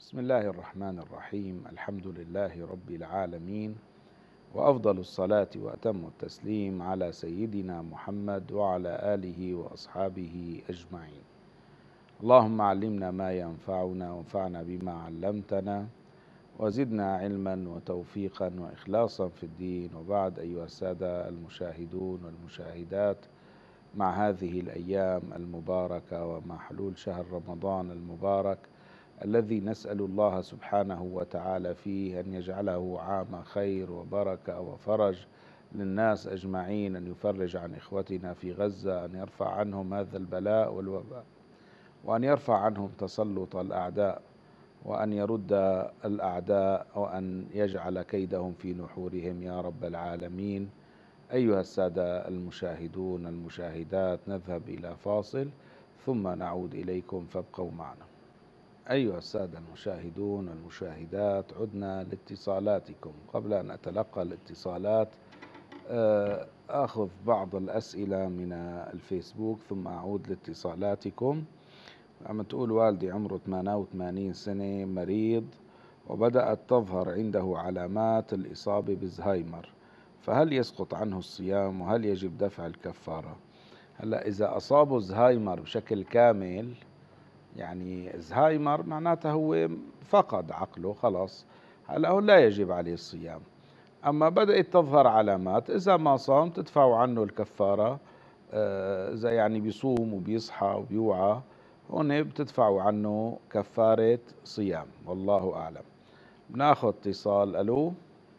بسم الله الرحمن الرحيم. الحمد لله رب العالمين، وأفضل الصلاة وأتم التسليم على سيدنا محمد وعلى آله وأصحابه أجمعين. اللهم علمنا ما ينفعنا وانفعنا بما علمتنا وزدنا علما وتوفيقا وإخلاصا في الدين. وبعد، أيها السادة المشاهدون والمشاهدات، مع هذه الأيام المباركة ومع حلول شهر رمضان المبارك الذي نسأل الله سبحانه وتعالى فيه أن يجعله عام خير وبركة وفرج للناس أجمعين، أن يفرج عن إخوتنا في غزة، أن يرفع عنهم هذا البلاء والوباء، وأن يرفع عنهم تسلط الأعداء، وأن يرد الأعداء، وأن يجعل كيدهم في نحورهم يا رب العالمين. أيها السادة المشاهدون المشاهدات، نذهب إلى فاصل ثم نعود إليكم، فابقوا معنا. أيها السادة المشاهدون والمشاهدات، عدنا لاتصالاتكم. قبل أن أتلقى الاتصالات آخذ بعض الأسئلة من الفيسبوك ثم أعود لاتصالاتكم. عم تقول والدي عمره 88 سنة، مريض، وبدأت تظهر عنده علامات الإصابة بالزهايمر، فهل يسقط عنه الصيام وهل يجب دفع الكفارة؟ هلأ إذا أصابه زهايمر بشكل كامل، يعني زهايمر معناته هو فقد عقله خلاص، هلا هو لا يجب عليه الصيام. أما بدأت تظهر علامات، إذا ما صام تدفعوا عنه الكفارة. إذا يعني بيصوم وبيصحى وبيوعى، هون بتدفعوا عنه كفارة صيام، والله أعلم. بناخذ اتصال. ألو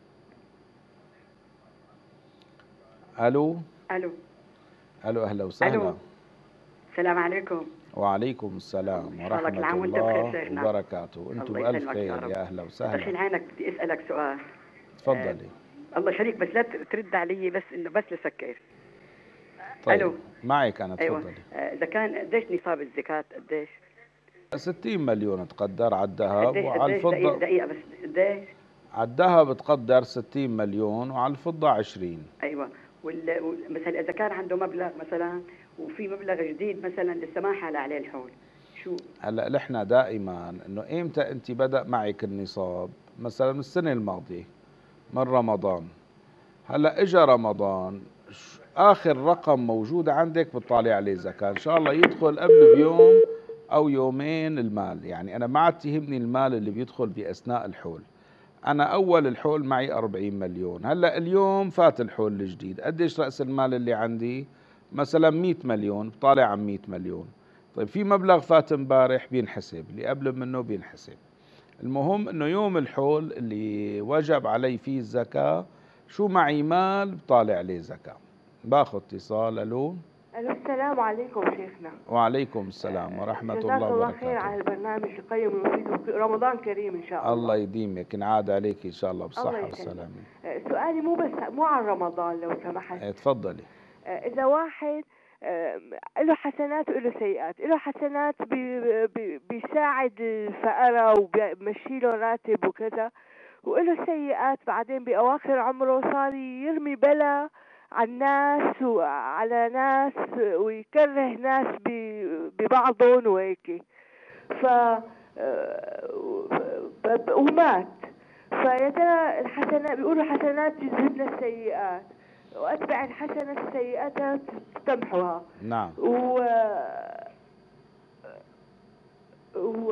ألو الو ألو، أهلا الو. وسهلا. السلام عليكم. وعليكم السلام ان شاء الله كل ورحمة عام وانت بخير الله شيخنا. وبركاته. أنتم الله بألف يسلمك يا خير، رب. يا أهلا وسهلا. دخيل عينك بدي اسالك سؤال. آه تفضلي. الله يخليك، بس لا ترد علي، بس انه بس لسكر. طيب الو. معك أنا، ايوه. تفضلي. اذا كان قديش نصاب الزكاة؟ قديش 60 مليون تقدر على الذهب، وعلى دقيقة الفضة دقيقة بس قديش؟ على الذهب بتقدر 60 مليون وعلى الفضة 20. ايوه. مثلا اذا كان عنده مبلغ مثلا وفي مبلغ جديد مثلا لسه ما حال عليه الحول، شو؟ هلا نحن دائما انه ايمتى انت بدأ معك النصاب؟ مثلا من السنة الماضية، من رمضان. هلا اجى رمضان، اخر رقم موجود عندك بتطالع عليه زكاة، ان شاء الله يدخل قبل بيوم او يومين المال. يعني انا ما عاد تهمني المال اللي بيدخل باثناء الحول. أنا أول الحول معي 40 مليون، هلأ اليوم فات الحول الجديد، قديش رأس المال اللي عندي؟ مثلا 100 مليون، بطالع عن 100 مليون. طيب في مبلغ فات امبارح بينحسب، اللي قبل منه بينحسب. المهم إنه يوم الحول اللي وجب علي فيه الزكاة، شو معي مال بطالع عليه زكاة. باخذ اتصال. ألو. ألو، السلام عليكم شيخنا. وعليكم السلام ورحمة جزاك الله الله خير وبركاته. على البرنامج القيم المفيد، رمضان كريم إن شاء الله الله. يديمك، نعاد عليك إن شاء الله الله بالصحة يسلمك. والسلامة. سؤالي مو عن رمضان لو سمحت. تفضلي. إذا واحد له حسنات وله سيئات، له حسنات بيساعد الفقراء وبيمشي له راتب وكذا، وله سيئات بعدين بأواخر عمره صار يرمي بلا على الناس وعلى ناس ويكره ناس ببعضهم وهيك. ف ومات. فيا ترى الحسنات، بيقولوا حسنات تذهبن السيئات وأتبع الحسنة السيئة تمحوها. نعم. و...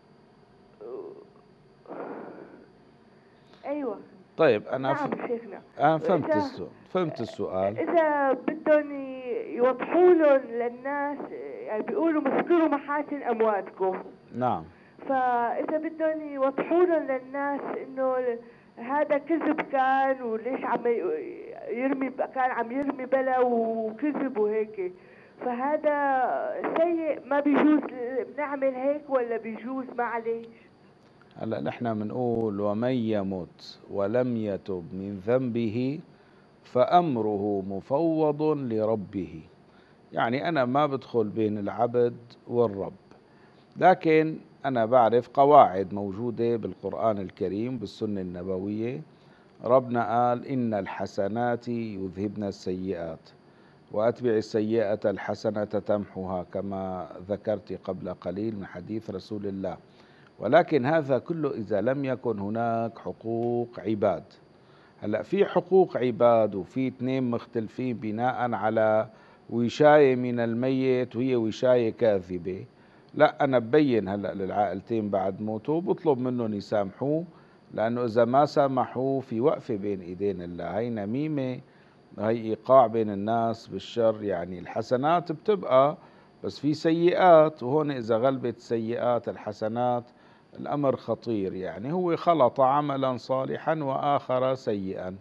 أيوة. طيب أنا نعم شيخنا. أنا فهمت السؤال. إذا بدهم يوضحوا لهم للناس، يعني بيقولوا مسكروا محاسن أمواتكم. نعم. فإذا بدهم يوضحوا لهم للناس إنه هذا كذب كان، وليش عم يرمي، كان عم يرمي بلا وكذب وهيك، فهذا سيء، ما بيجوز نعمل هيك ولا بيجوز؟ معلش. هلا نحن بنقول ومن يمت ولم يتب من ذنبه فأمره مفوض لربه. يعني أنا ما بدخل بين العبد والرب، لكن أنا بعرف قواعد موجودة بالقرآن الكريم بالسنة النبوية. ربنا قال إن الحسنات يذهبن السيئات وأتبع السيئة الحسنة تمحها، كما ذكرت قبل قليل من حديث رسول الله. ولكن هذا كله إذا لم يكن هناك حقوق عباد. هلأ في حقوق عباد وفي اثنين مختلفين بناء على وشاية من الميت وهي وشاية كاذبة، لا أنا ببين هلأ للعائلتين بعد موته وبطلب منهم يسامحوه، لأنه إذا ما سامحوه في وقفة بين إيدين الله. هي نميمة، هي إيقاع بين الناس بالشر. يعني الحسنات بتبقى، بس في سيئات، وهون إذا غلبت السيئات الحسنات الأمر خطير. يعني هو خلط عملا صالحا وآخر سيئا،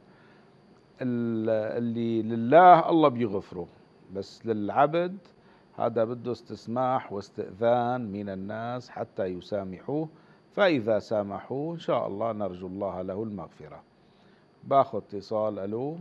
اللي لله الله بيغفره، بس للعبد هذا بده استسماح واستئذان من الناس حتى يسامحوه. فإذا سامحوه إن شاء الله نرجو الله له المغفرة. باخذ اتصال. ألو.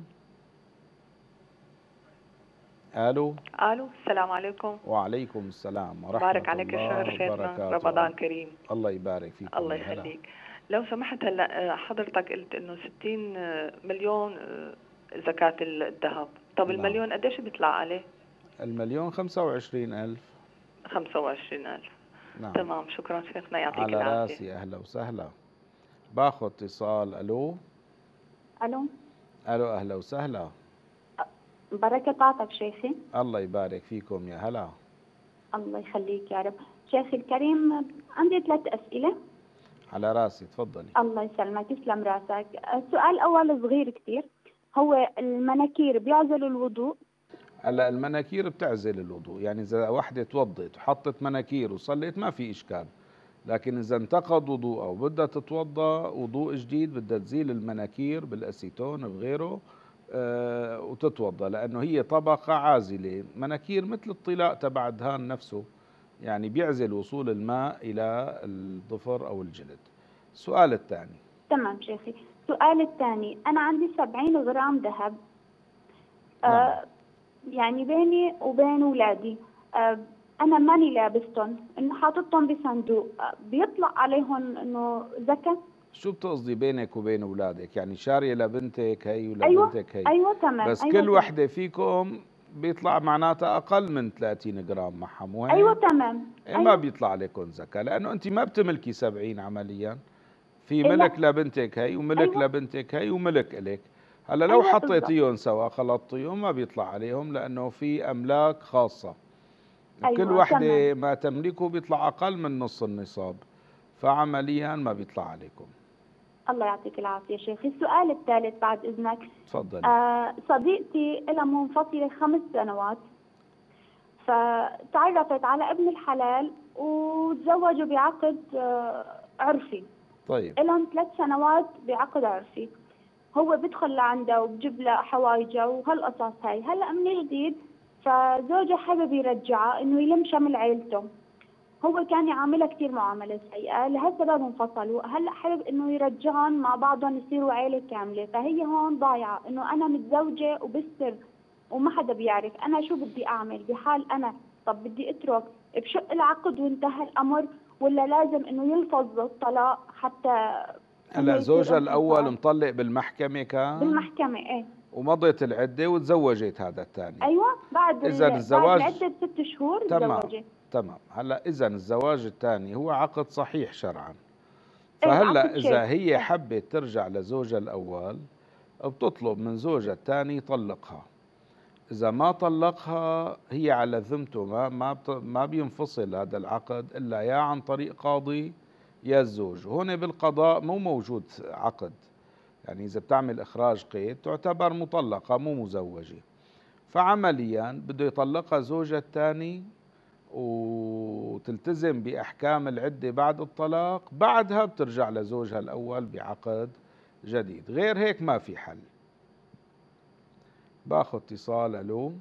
الو، السلام عليكم. وعليكم السلام ورحمة بارك عليك الله الشهر شيخنا، رمضان كريم. الله يبارك فيك. الله يخليك. لو سمحت، هلا حضرتك قلت انه 60 مليون زكاة الذهب. طب المليون قديش بيطلع عليه؟ المليون 25,000. 25,000. نعم. تمام، شكرا شيخنا، يعطيك على العافية. راسي، أهلا وسهلا. باخذ اتصال. ألو. الو. ألو، أهلا وسهلا. بركة طاعتك شيخي. الله يبارك فيكم، يا هلا. الله يخليك يا رب. شيخي الكريم، عندي 3 أسئلة. على راسي، تفضلي. الله يسلمك، يسلم راسك. السؤال الأول صغير كتير، هو المناكير بيعزلوا الوضوء؟ هلا المناكير بتعزل الوضوء، يعني إذا وحدة توضت وحطت مناكير وصلت ما في إشكال، لكن إذا انتقض وضوء أو بدها تتوضأ وضوء جديد بدها تزيل المناكير بالأسيتون بغيره وتتوضأ، لأنه هي طبقة عازلة. مناكير مثل الطلاء تبع الدهان نفسه، يعني بيعزل وصول الماء إلى الظفر أو الجلد. السؤال الثاني. تمام شيخي. السؤال الثاني، أنا عندي 70 غرام ذهب، يعني بيني وبين أولادي، أنا ماني لابستهم، إنه حاططهم بصندوق، بيطلع عليهم إنه زكاة؟ شو بتقصدي بينك وبين أولادك؟ يعني شارية لبنتك هي ولبنتك هي؟ أيوة تمام. بس أيوة كل تمام. وحدة فيكم بيطلع معناتها أقل من 30 جرام معها، مو هيك؟ أيوة تمام. أيوة. ما بيطلع عليكم زكاة، لأنه أنت ما بتملكي 70 عمليا، في ملك لبنتك هي وملك لبنتك هي وملك إلك. هلا لو حطيتيهم سوا خلطتيهم ما بيطلع عليهم، لأنه في أملاك خاصة. كل وحدة ما تملكه بيطلع أقل من نص النصاب، فعمليا ما بيطلع عليكم. الله يعطيك العافية شيخي. السؤال الثالث بعد إذنك. تفضلي. صديقتي لها منفصلة 5 سنوات، فتعرفت على ابن الحلال وتزوجوا بعقد عرفي. طيب. لهم 3 سنوات بعقد عرفي. هو بدخل لعندها وبجيب لها حوايجها وهالقصص هاي. هلا من جديد فزوجها حابب يرجعها انه يلم شمل عيلته. هو كان يعاملها كثير معاملة سيئة، لهالسبب انفصلوا. هلا حابب انه يرجعهم مع بعضهم يصيروا عيلة كاملة. فهي هون ضايعة، انه انا متزوجة وبالسر وما حدا بيعرف. انا شو بدي اعمل بحال انا؟ طب بدي اترك بشق العقد وانتهى الامر، ولا لازم انه يلفظ الطلاق حتى؟ هلا زوجها الاول مطلق بالمحكمة كان؟ بالمحكمة ايه. ومضت العدة وتزوجت هذا الثاني. ايوه بعد الزواج بعد العدة ب6 شهور تزوجت. تمام. هلا اذا الزواج الثاني هو عقد صحيح شرعا. فهلا اذا هي حبت ترجع لزوجها الاول بتطلب من زوجها الثاني يطلقها. اذا ما طلقها هي على ذمته، ما بينفصل هذا العقد الا يا عن طريق قاضي يا الزوج. هون بالقضاء مو موجود عقد، يعني اذا بتعمل اخراج قيد تعتبر مطلقة مو مزوجة. فعمليا بده يطلقها زوجها الثاني وتلتزم بأحكام العدة بعد الطلاق، بعدها بترجع لزوجها الأول بعقد جديد، غير هيك ما في حل. باخذ اتصال. ألو.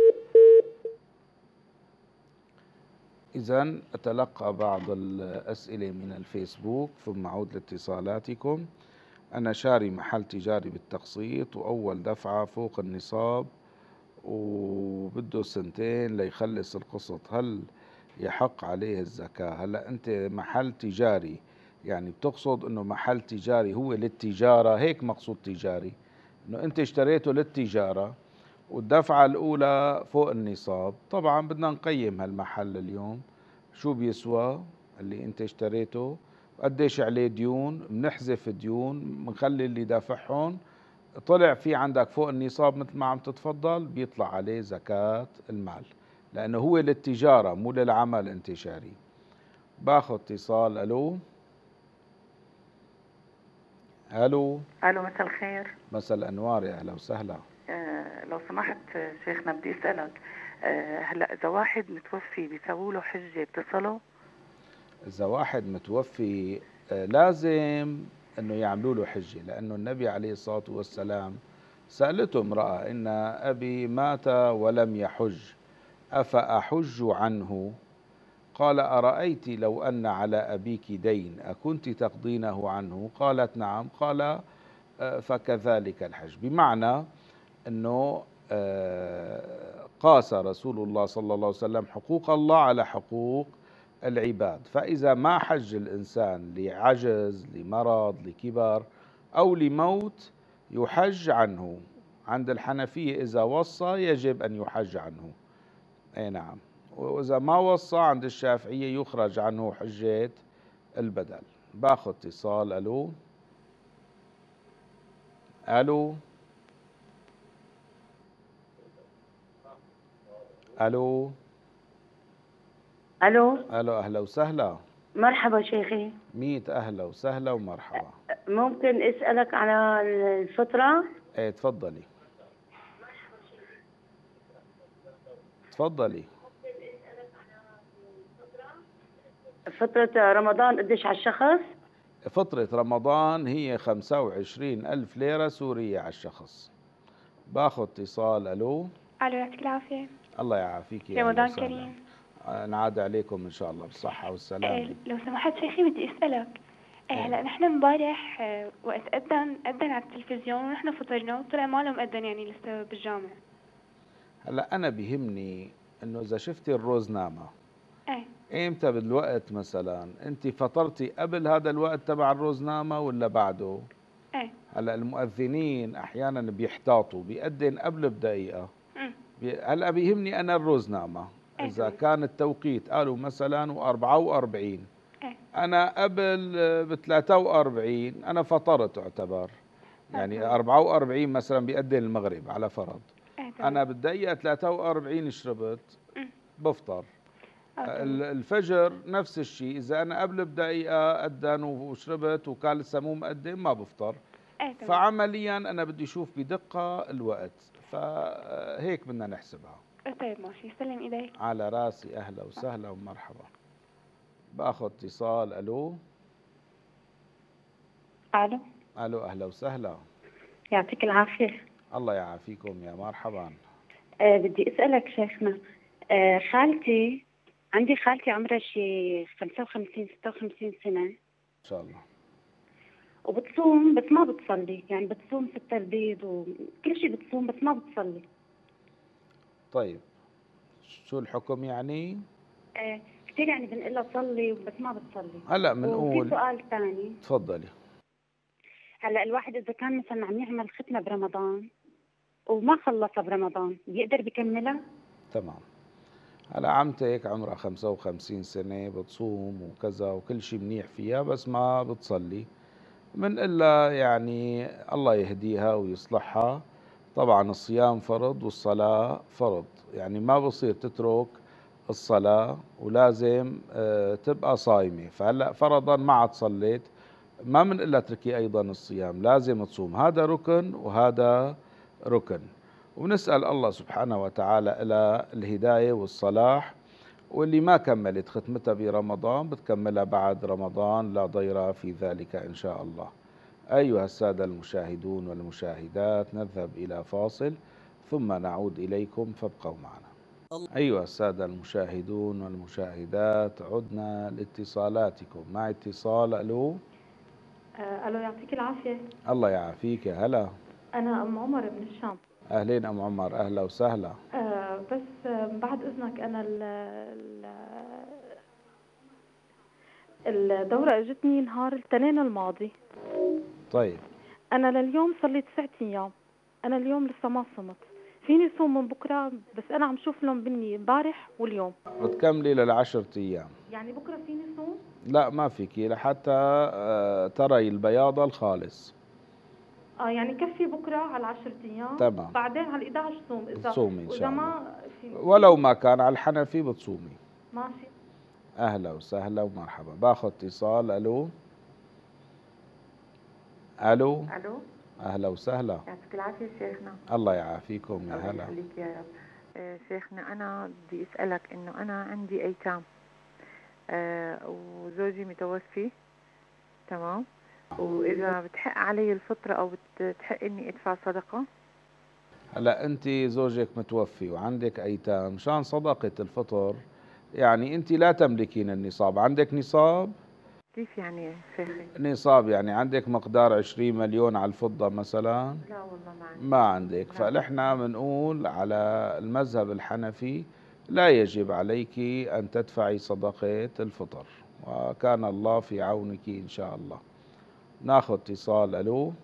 إذن أتلقى بعض الأسئلة من الفيسبوك ثم أعود لاتصالاتكم. أنا شاري محل تجاري بالتقسيط وأول دفعة فوق النصاب وبده 2 ليخلص القسط، هل يحق عليه الزكاة؟ هلا أنت محل تجاري، يعني بتقصد أنه محل تجاري هو للتجارة، هيك مقصود تجاري، أنه أنت اشتريته للتجارة والدفعة الأولى فوق النصاب. طبعا بدنا نقيم هالمحل اليوم شو بيسوى اللي أنت اشتريته، قديش عليه ديون، بنحذف ديون، بنخلي اللي دافعهم. طلع في عندك فوق النصاب مثل ما عم تتفضل، بيطلع عليه زكاة المال، لأنه هو للتجارة مو للعمل انتشاري. باخذ اتصال. ألو. ألو. الو، مساء الخير. مساء الأنوار، يا أهلا وسهلا. لو سمحت شيخنا، بدي اسالك هلا اذا واحد متوفي بيسووا له حجه بتصله؟ إذا واحد متوفي لازم أنه يعملوا له حجة، لأنه النبي عليه الصلاة والسلام سألته امرأة: إن أبي مات ولم يحج أفأحج عنه؟ قال: أرأيت لو أن على أبيك دين أكنت تقضينه عنه؟ قالت: نعم. قال: فكذلك الحج. بمعنى أنه قاس رسول الله صلى الله عليه وسلم حقوق الله على حقوق العباد. فإذا ما حج الإنسان لعجز، لمرض، لكبر أو لموت، يحج عنه. عند الحنفية إذا وصى يجب أن يحج عنه، أي نعم. وإذا ما وصى عند الشافعية يخرج عنه حجة البدل. باخذ اتصال. ألو. ألو. ألو. الو، ألو، أهلا وسهلا. مرحبا شيخي. 100 أهلا وسهلا ومرحبا. ممكن اسالك على الفطره؟ ايه تفضلي. تفضلي. فتره رمضان قديش على الشخص؟ فترة رمضان هي 25,000 ليرة سورية على الشخص. باخذ اتصال. ألو. الو، يعطيك العافية. الله يعافيك يا رمضان أهلا وسهلا. كريم. نعاد عليكم إن شاء الله بالصحة والسلامة. لو سمحت شيخي بدي اسألك. هلا نحن امبارح وقت أذن على التلفزيون ونحن فطرنا وطلع ما له مأذن يعني لسه بالجامع. هلا أنا بيهمني إنه إذا شفتي الروزنامة ايه إمتى بالوقت، مثلا أنت فطرتي قبل هذا الوقت تبع الروزنامة ولا بعده؟ ايه هلا المؤذنين أحيانا بيحتاطوا، بيأذن قبل بدقيقة. هلا بيهمني أنا الروزنامة. إذا كان التوقيت قالوا مثلا و44، أنا قبل ب43 أنا فطرت اعتبر، يعني 44 مثلا بيأذن المغرب على فرض، أنا بالدقيقة 43 شربت بفطر. الفجر نفس الشيء، إذا أنا قبل بدقيقة أذن وشربت وكان لسه مو مقدم ما بفطر. فعمليا أنا بدي أشوف بدقة الوقت، فهيك بدنا نحسبها. طيب ماشي، سلم إيديك. على راسي، أهلا وسهلا ومرحبا. باخذ اتصال. ألو. الو. ألو، أهلا وسهلا. يعطيك العافيه. الله يعافيكم يا مرحبا. بدي اسالك شيخنا، عندي خالتي عمرها شي 55 56 سنه إن شاء الله. وبتصوم بس ما بتصلي، يعني بتصوم ستة البيض وكل شيء بتصوم بس ما بتصلي. طيب شو الحكم يعني؟ كثير يعني بنقول لها صلي بس ما بتصلي. هلا بنقول. وفي سؤال ثاني. تفضلي. هلا الواحد اذا كان مثلا عم يعمل ختمه برمضان وما خلصها برمضان بيقدر بيكملها؟ تمام. هلا عمتك عمرها 55 سنة بتصوم وكذا وكل شيء منيح فيها بس ما بتصلي، بنقول لها يعني الله يهديها ويصلحها. طبعا الصيام فرض والصلاة فرض، يعني ما بصير تترك الصلاة ولازم تبقى صايمة. فهلا فرضا ما عاد صليت، ما بنقول لها اتركي أيضا الصيام، لازم تصوم. هذا ركن وهذا ركن. ونسأل الله سبحانه وتعالى إلى الهداية والصلاح. واللي ما كملت ختمتها برمضان بتكملها بعد رمضان، لا ضير في ذلك إن شاء الله. أيها السادة المشاهدون والمشاهدات، نذهب إلى فاصل ثم نعود إليكم فابقوا معنا. أيها السادة المشاهدون والمشاهدات، عدنا لاتصالاتكم. مع اتصال. ألو. ألو، يعطيك العافية. الله يعافيك، هلا. أنا أم عمر من الشام. أهلين أم عمر، أهلا وسهلا. بس بعد إذنك أنا الدورة اجتني نهار الاثنين الماضي. طيب. أنا لليوم صار لي 9 أيام، أنا اليوم لسه ما صمت. فيني صوم من بكرة بس أنا عم شوف لهم بني امبارح واليوم. بتكملي لل10 أيام. يعني بكرة فيني صوم؟ لا ما فيك لحتى تري البياض الخالص. يعني كفي بكره على 10 ايام، تمام. بعدين على 11 صوم اذا بتصومي إن شاء الله. ما في ولو ما كان على الحنفي بتصومي. ماشي. أهلا وسهلا ومرحبا. باخذ اتصال. ألو. ألو. الو. أهلا وسهلا. يعطيك العافيه شيخنا. الله يعافيكم يا الله هلا. يخليك يا رب. شيخنا انا بدي اسالك انه انا عندي ايتام، وزوجي متوفي، تمام، واذا بتحق علي الفطره او بتحق اني ادفع صدقه. هلا أنت زوجك متوفي وعندك أيتام، مشان صدقة الفطر يعني أنت لا تملكين النصاب. عندك نصاب؟ كيف يعني يا شيخي؟ نصاب يعني عندك مقدار 20 مليون على الفضة مثلا؟ لا والله ما عندي. ما عندك. فنحن بنقول على المذهب الحنفي لا يجب عليك أن تدفعي صدقة الفطر، وكان الله في عونك إن شاء الله. ناخذ اتصال. ألو.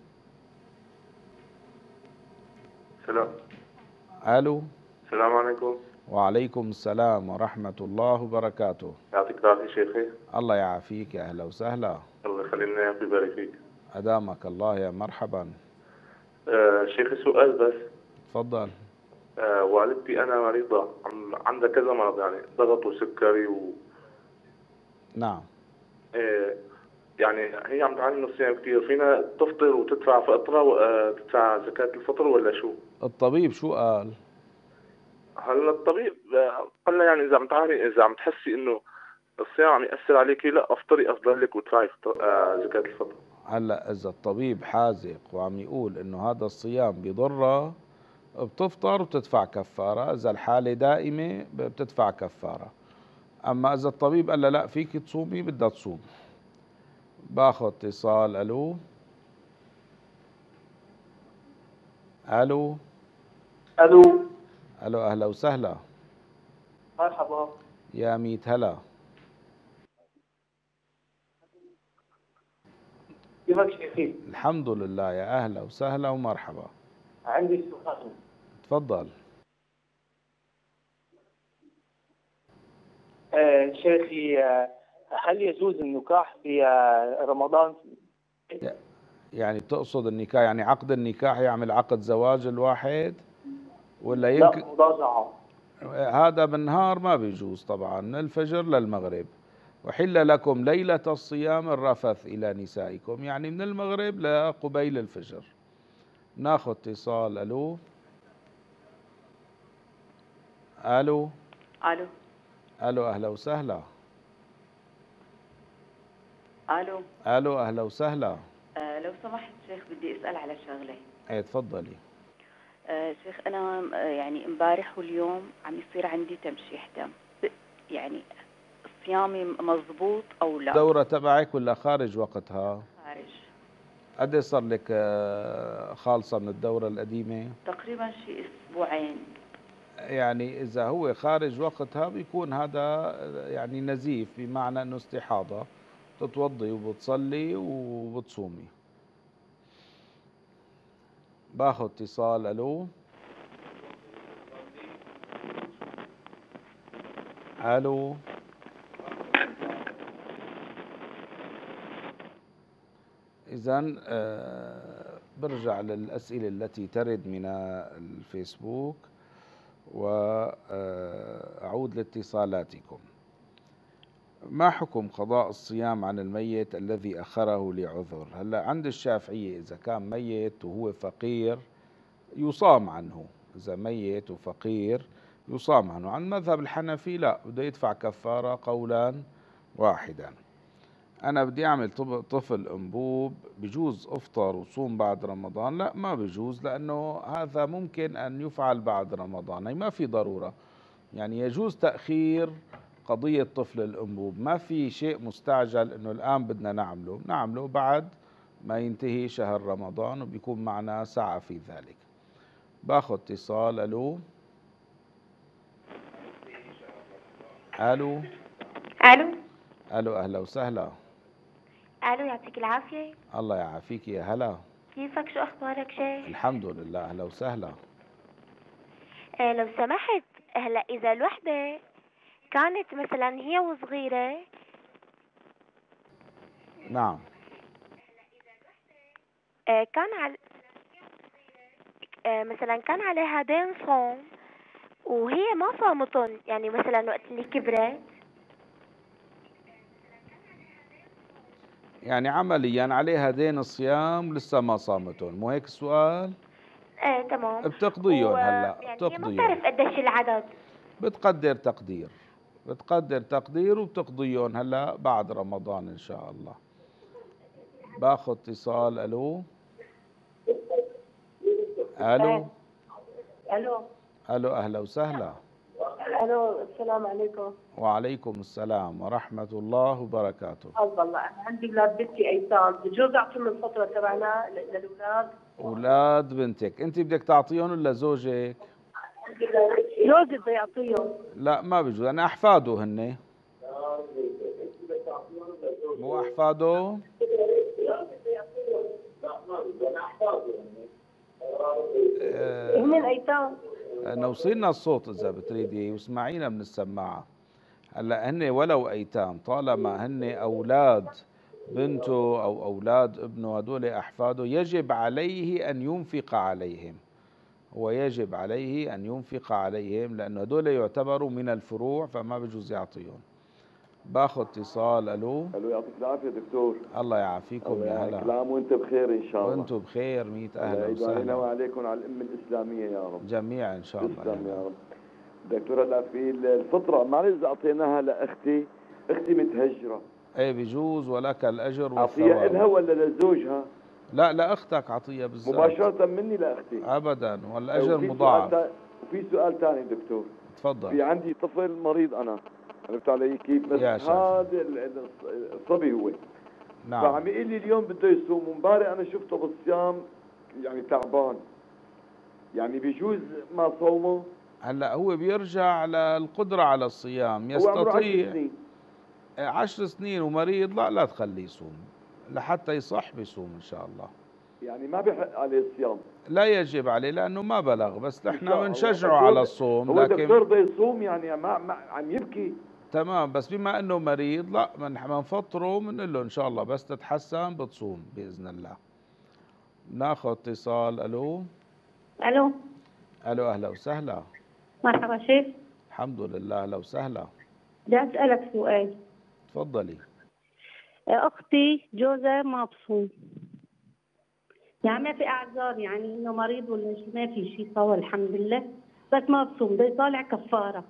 سلام. ألو. السلام عليكم. وعليكم السلام ورحمة الله وبركاته. يعطيك العافية شيخي. الله يعافيك يا أهلا وسهلا. الله يخلي لنا إياك ويبارك فيك. أدامك الله يا مرحبا. شيخي سؤال بس. تفضل. والدتي أنا مريضة، عندها كذا مرض يعني ضغط وسكري نعم. يعني هي عم تعاني من الصيام كثير، فينا تفطر وتدفع فطرة وتدفع زكاة الفطر ولا شو؟ الطبيب شو قال؟ هلا الطبيب قال لها يعني إذا عم تحسي إنه الصيام عم يأثر عليكي، لا افطري أفضل لك وادفعي زكاة الفطر. هلا إذا الطبيب حازق وعم يقول إنه هذا الصيام بضرة، بتفطر وبتدفع كفارة. إذا الحالة دائمة بتدفع كفارة. أما إذا الطبيب قال لا فيك تصومي، بدها تصوم. باخذ اتصال. ألو. ألو. الو. ألو أهلا وسهلا. مرحبا. يا ميت هلا. كيفك شيخي؟ الحمد لله يا أهلا وسهلا ومرحبا. عندي سؤال. تفضل. شيخي، هل يجوز النكاح في رمضان؟ يعني تقصد النكاح يعني عقد النكاح يعمل عقد زواج الواحد ولا يمكن؟ لا، مضاجعة. هذا بالنهار ما بيجوز طبعا، من الفجر للمغرب. وحل لكم ليلة الصيام الرفث إلى نسائكم، يعني من المغرب لقبيل الفجر. ناخذ اتصال. ألو. ألو. الو. ألو أهلا وسهلا. الو. ألو أهلا وسهلا. لو سمحت شيخ بدي اسال على شغله. ايه تفضلي. شيخ انا يعني امبارح واليوم عم يصير عندي تمشيح دم، يعني صيامي مضبوط او لا؟ الدورة تبعك ولا خارج وقتها؟ خارج. قد ايه صار لك خالصة من الدورة القديمة؟ تقريبا شيء اسبوعين. يعني إذا هو خارج وقتها بيكون هذا يعني نزيف، بمعنى إنه استحاضة، تتوضي وبتصلي وبتصومي. باخذ اتصال. ألو. ألو. إذن برجع للأسئلة التي ترد من الفيسبوك وأعود لاتصالاتكم. ما حكم قضاء الصيام عن الميت الذي أخره لعذر؟ هلا عند الشافعية إذا كان ميت وهو فقير يصام عنه، إذا ميت وفقير يصام عنه. عن مذهب الحنفي لا، بده يدفع كفارة قولا واحدا. أنا بدي أعمل طفل أنبوب، بجوز أفطر وصوم بعد رمضان؟ لا ما بجوز، لأنه هذا ممكن أن يفعل بعد رمضان، أي ما في ضرورة. يعني يجوز تأخير قضية طفل الأنبوب، ما في شيء مستعجل أنه الآن بدنا نعمله بعد ما ينتهي شهر رمضان، وبيكون معنا سعة في ذلك. باخذ اتصال. ألو. ألو. الو. ألو أهلا وسهلا. الو يعطيك العافية. الله يعافيك يا هلا. كيفك، شو اخبارك شيخ؟ الحمد لله. أهلا وسهلا. لو سمحت، هلا اذا الوحدة كانت مثلا هي وصغيرة نعم. كان مثلا كان عليها دين صوم وهي ما صامتن، يعني مثلا وقت اللي كبرت. يعني عمليا عليها دين الصيام لسه ما صامتون، مو هيك السؤال؟ ايه تمام. بتقضيهم هلا، يعني هي ما بتقضيهم، بتعرف قديش العدد. بتقدر تقدير وبتقضيهم هلا بعد رمضان ان شاء الله. باخذ اتصال. الو الو الو الو، اهلا وسهلا. الو، السلام عليكم. وعليكم السلام ورحمة الله وبركاته. الله، انا عندي اولاد بنتي ايتام، بجوز اعطيهم الفطره تبعنا للاولاد؟ اولاد بنتك انت بدك تعطيهم ولا زوجك؟ جوزي بده يعطيهم. لا ما بجوز، انا احفاده هن. مو احفاده؟ هن ايتام. نوصلنا الصوت اذا بتريدي واسمعينا من السماعه. هلا هن ولو ايتام طالما هن اولاد بنته او اولاد ابنه، هذول احفاده، يجب عليه ان ينفق عليهم. هو يجب عليه ان ينفق عليهم لانه هذول يعتبروا من الفروع، فما بجوز يعطيهم. باخذ اتصال. الو يعطيك العافيه دكتور. الله يعافيكم يا هلا. كل عام وانت بخير ان شاء الله. وانتم بخير. 100 اهلا علينا وسهلا. وعليكم وعلى الامه الاسلاميه يا رب. جميعا ان شاء الله. تسلم يا رب. دكتور هلا في الفطره معلش اذا اعطيناها لاختي، اختي متهجره. ايه بجوز ولك الاجر والثواب. اعطيها الها ولا لزوجها؟ لا لاختك اعطيها بالذات. مباشره مني لاختي. ابدا، والاجر مضاعف. وفي سؤال ثاني دكتور. تفضل. في عندي طفل مريض انا، عرفت علي كيف؟ بس هذا الصبي هو. نعم. فعم يقول لي اليوم بده يصوم، ومبارح انا شفته بالصيام يعني تعبان، يعني بيجوز ما صومه؟ هلا هو بيرجع للقدرة على الصيام، يستطيع. هو عمره 10 سنين. 10 سنين ومريض، لا تخليه يصوم لحتى يصح بيصوم ان شاء الله. يعني ما بيحق عليه الصيام؟ لا يجب عليه لانه ما بلغ، بس نحن بنشجعه على الصوم. هو لكن دكتور بده يصوم يعني ما عم يبكي. تمام، بس بما انه مريض لا منفطره، بنقول له ان شاء الله بس تتحسن بتصوم باذن الله. ناخذ اتصال. الو الو اهلا وسهلا. مرحبا شيخ. الحمد لله. اهلا وسهلا. بدي اسالك سؤال. تفضلي. اختي جوزها ما بصوم، يعني ما في اعذار، يعني انه مريض ولا شيء، ما في شيء صار الحمد لله، بس ما بصوم، بده يطالع كفاره.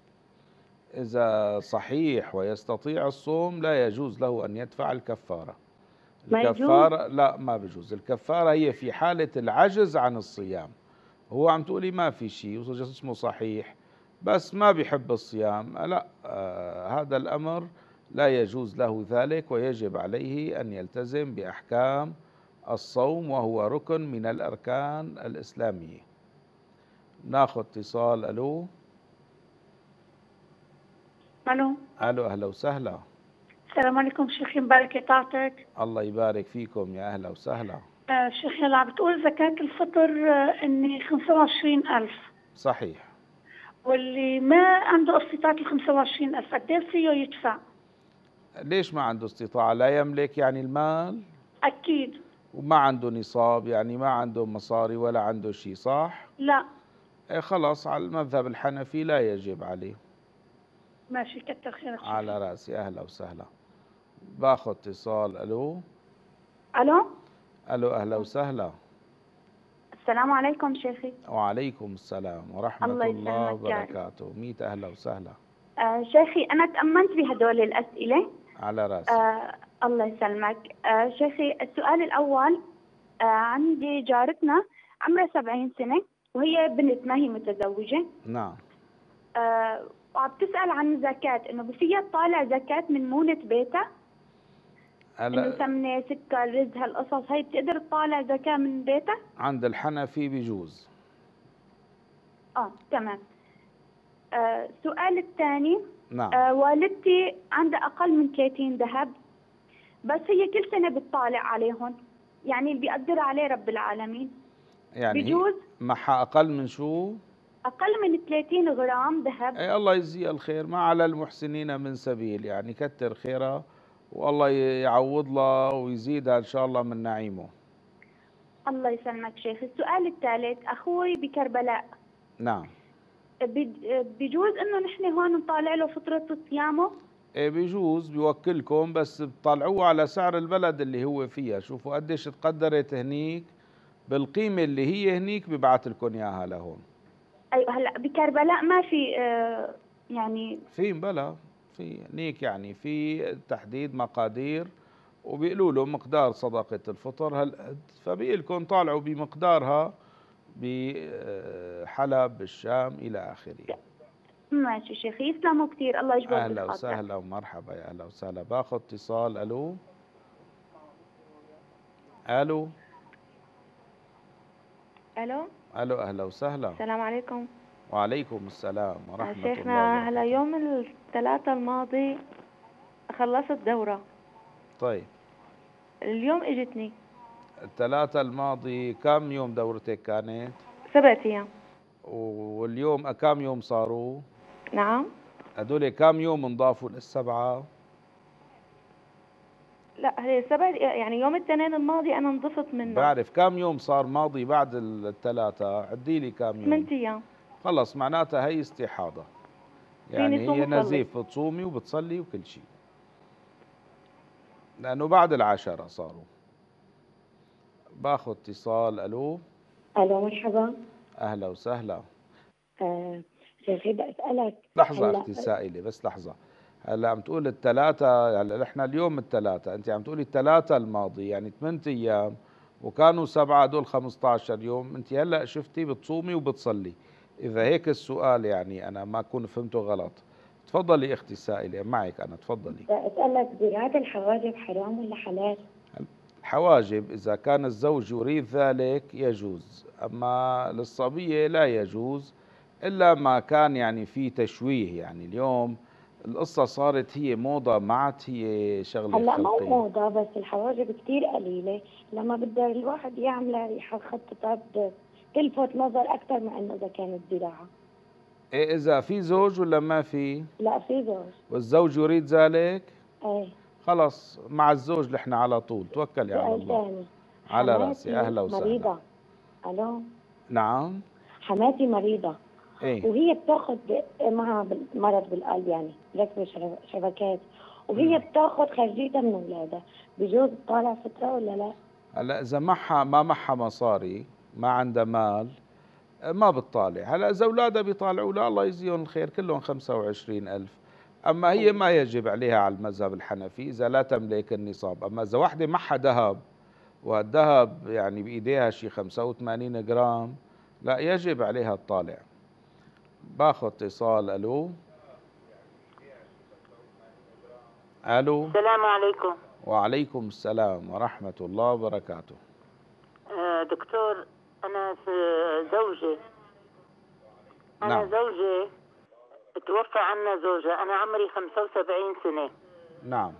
إذا صحيح ويستطيع الصوم لا يجوز له أن يدفع الكفارة. الكفارة لا ما بجوز. الكفارة هي في حالة العجز عن الصيام. هو عم تقولي ما في شيء وجسمه صحيح بس ما بيحب الصيام، لا هذا الأمر لا يجوز له ذلك، ويجب عليه أن يلتزم بأحكام الصوم وهو ركن من الأركان الإسلامية. ناخذ اتصال. الو اهلا وسهلا. السلام عليكم شيخي، مبارك يطاعتك. الله يبارك فيكم يا اهلا وسهلا. شيخي هلا بتقول زكاة الفطر اني 25,000. صحيح. واللي ما عنده استطاعة ال 25,000 قد ايه فيه يدفع؟ ليش ما عنده استطاعة؟ لا يملك يعني المال؟ اكيد. وما عنده نصاب، يعني ما عنده مصاري ولا عنده شيء، صح؟ لا. خلاص على المذهب الحنفي لا يجب عليه. ماشي، كتر خيرك. على راسي. اهلا وسهلا. باخذ اتصال. الو اهلا وسهلا. السلام عليكم شيخي. وعليكم السلام ورحمة الله وبركاته. 100 اهلا وسهلا. شيخي انا تأمنت بهدول الأسئلة. على راسي. الله يسلمك. شيخي السؤال الأول، عندي جارتنا عمرها 70 سنة وهي بنت ما هي متزوجة. نعم. وعم تسأل عن زكاة، إنه فيها تطالع زكاة من مونة بيتها؟ إنه سمنة، سكر، رز، هالقصص هي بتقدر تطالع زكاة من بيتها؟ عند الحنفي بيجوز. تمام. السؤال الثاني. نعم. والدتي عندها أقل من 30 ذهب، بس هي كل سنة بتطالع عليهم، يعني اللي بيقدر عليه رب العالمين. يعني بيجوز؟ معها أقل من شو؟ أقل من 30 غرام ذهب. الله يجزيها الخير، ما على المحسنين من سبيل، يعني كتر خيرها والله يعوض له ويزيدها إن شاء الله من نعيمه. الله يسلمك شيخ. السؤال الثالث، أخوي بكربلاء، نعم. بيجوز إنه نحن هون نطالع له فترة صيامه؟ إيه بيجوز، بيوكلكم بس بتطلعوه على سعر البلد اللي هو فيها، شوفوا قديش تقدرت هنيك بالقيمة اللي هي هنيك ببعث لكم إياها لهون. أيوة. هلا بكربلاء ما في يعني في بلا في هنيك يعني في تحديد مقادير وبيقولوا له مقدار صدقة الفطر هالقد، فبيقلكم طالعوا بمقدارها بحلب بالشام إلى آخره. ماشي شيخي، يسلموا كثير، الله يجبر أهلا بالخاطر. وسهلا ومرحبا، يا أهلا وسهلا. باخذ اتصال. ألو ألو الو ألو، أهلا وسهلا. السلام عليكم. وعليكم السلام ورحمة الله شيخنا هلا يوم الثلاثاء الماضي خلصت دورة. طيب اليوم اجتني. الثلاثاء الماضي كم يوم دورتك كانت؟ 7 أيام. واليوم كم يوم صاروا؟ نعم. هدول كم يوم انضافوا للسبعة؟ لا هي 7 يعني يوم الاثنين الماضي أنا نضفت منه. بعرف كم يوم صار ماضي بعد الثلاثاء، عدي لي كم يوم. 8 أيام. خلص معناتها هي استحاضة، يعني هي نزيف، بتصومي وبتصلي وكل شيء، لأنه بعد 10 صاروا. باخذ اتصال. ألو الو مرحبا. أهلا وسهلا. شيخي بدي اسالك لحظة أختي السائلة، بس لحظة. هلا عم تقول الثلاثة، هلا نحن اليوم الثلاثة، أنت عم تقولي الثلاثة الماضي يعني 8 أيام وكانوا 7، هدول 15 يوم، أنت هلا شفتي بتصومي وبتصلي. إذا هيك السؤال يعني أنا ما أكون فهمته غلط. تفضلي أختي السائلة، معك أنا، تفضلي. بدي اسالك زراعة الحواجب حرام ولا حلال؟ الحواجب إذا كان الزوج يريد ذلك يجوز، أما للصبية لا يجوز إلا ما كان يعني في تشويه. يعني اليوم القصة صارت هي موضة، معت هي شغلة هلا مو خلقية. موضة، بس الحواجب كثير قليلة، لما بده الواحد يعملها يخططها تلفت نظر أكثر من إنه إذا كانت زراعة. إيه إذا في زوج ولا ما في؟ لا في زوج. والزوج يريد ذلك؟ إيه. خلص مع الزوج نحن على طول، توكلي على الله. ثاني. على راسي، أهلا وسهلا. مريضة. ألو. نعم. حماتي مريضة. إيه؟ وهي بتاخذ معها مرض بالقلب، يعني ركبة شبكات، وهي بتاخذ خرجيتها من اولادها، بجوز تطالع فترة ولا لا؟ هلا إذا ما معها مصاري، ما عندها مال، ما بتطالع. هلا إذا أولادها بيطالعوا لا الله يجزيهم الخير، كلهم 25,000. أما هي ما يجب عليها على المذهب الحنفي إذا لا تملك النصاب. أما إذا وحدة معها ذهب والذهب يعني بإيديها شي 85 جرام، لا يجب عليها تطالع. باخذ اتصال. ألو ألو. السلام عليكم. وعليكم السلام ورحمة الله وبركاته. دكتور، أنا زوجي نعم. زوجي توفى عنا زوجة، أنا عمري 75 سنة. نعم.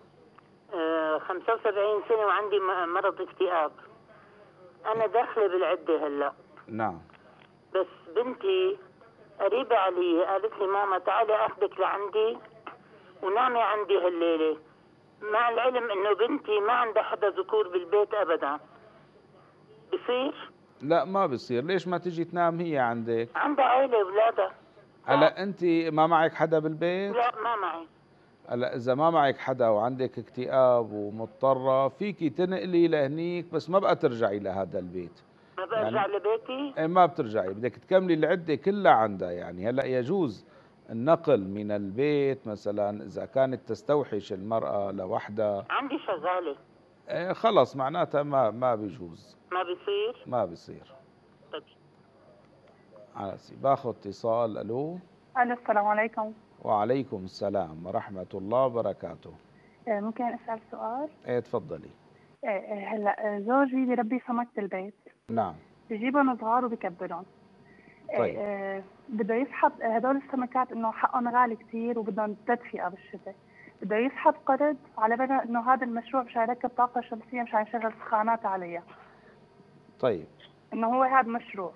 75 سنة وعندي مرض اكتئاب. أنا داخلة بالعدة هلا. نعم. بس بنتي قريبة علي قالت لي ماما تعالي أخذك لعندي ونامي عندي هالليلة، مع العلم إنه بنتي ما عندها حدا ذكور بالبيت أبدا. بصير؟ لا ما بصير. ليش ما تجي تنام هي عندك؟ عندها عائلة أولادها. هلا أنت ما معك حدا بالبيت؟ لا ما معي. هلا إذا ما معك حدا وعندك اكتئاب ومضطرة، فيكي تنقلي لهنيك، بس ما بقى ترجعي لهذا البيت. ما برجع لبيتي؟ ايه ما بترجعي، بدك تكملي العدة كلها عندها. يعني هلا يجوز النقل من البيت مثلا إذا كانت تستوحش المرأة لوحدها. عندي شغالة. ايه خلص معناتها ما بيجوز. ما بيصير؟ ما بيصير. طيب. على سي. باخذ اتصال. ألو. ألو السلام عليكم. وعليكم السلام ورحمة الله وبركاته. ممكن أسأل سؤال؟ ايه تفضلي. هلا زوجي بيربي سمك بالبيت. نعم. بجيبهم صغار وبكبرهم. طيب. بده يسحب هدول السمكات انه حقهم غالي كثير وبدهم تدفئة بالشتاء. بده يسحب قرض على بالنا انه هذا المشروع مشان يركب طاقة شمسية مشان يشغل سخانات عليها. طيب. انه هو هذا مشروع.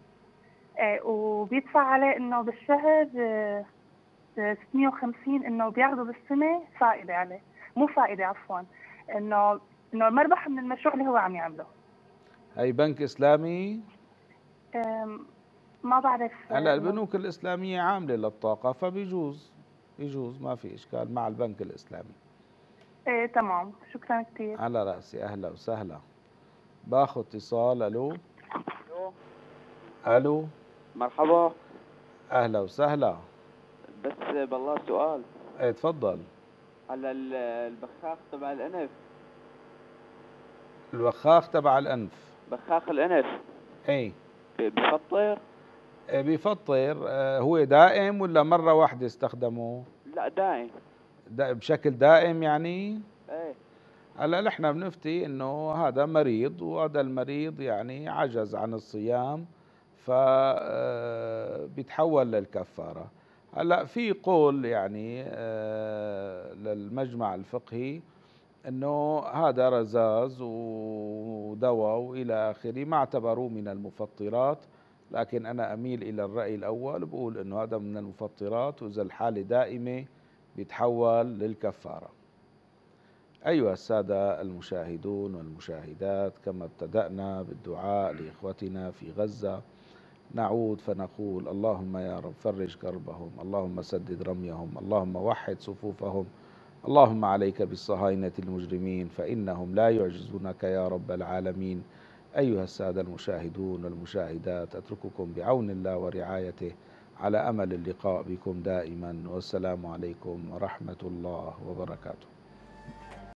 وبيدفع عليه انه بالشهر 650 انه بياخذوا بالسنة فائدة عليه. مو فائدة عفوا، إنه المربح من المشروع اللي هو عم يعمله. هي بنك إسلامي؟ ما بعرف. هلا البنوك الإسلامية عاملة للطاقة، فبيجوز ما في إشكال مع البنك الإسلامي. ايه تمام، شكرا كثير. على رأسي، أهلا وسهلا. باخذ اتصال. ألو. ألو. مرحبا. أهلا وسهلا. بس بالله سؤال. ايه تفضل. على البخاخ تبع الأنف. البخاخ تبع الأنف. بخاخ الأنف. ايه. بفطر؟ بفطر. هو دائم ولا مرة واحدة استخدمه؟ لا دائم. بشكل دائم يعني؟ ايه. هلا نحن بنفتي انه هذا مريض، وهذا المريض يعني عجز عن الصيام، فبيتحول للكفارة. هلا في قول يعني للمجمع الفقهي انه هذا رذاذ ودواء والى اخره، ما اعتبروه من المفطرات، لكن انا اميل الى الرأي الاول، بقول انه هذا من المفطرات، واذا الحالة دائمة بيتحول للكفارة. أيها السادة المشاهدون والمشاهدات، كما ابتدأنا بالدعاء لإخوتنا في غزة، نعود فنقول: اللهم يا رب فرج كربهم، اللهم سدد رميهم، اللهم وحد صفوفهم، اللهم عليك بالصهاينة المجرمين فإنهم لا يعجزونك يا رب العالمين. أيها السادة المشاهدون والمشاهدات، أترككم بعون الله ورعايته على أمل اللقاء بكم دائما، والسلام عليكم ورحمة الله وبركاته.